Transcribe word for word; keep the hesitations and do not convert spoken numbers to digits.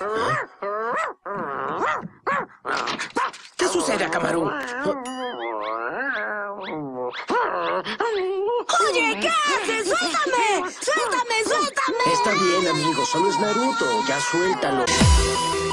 ¿Qué sucede, Akamaru? ¡Oye, qué haces! ¡Suéltame! ¡Suéltame, suéltame! Está bien, amigo. Solo es Naruto. Ya suéltalo.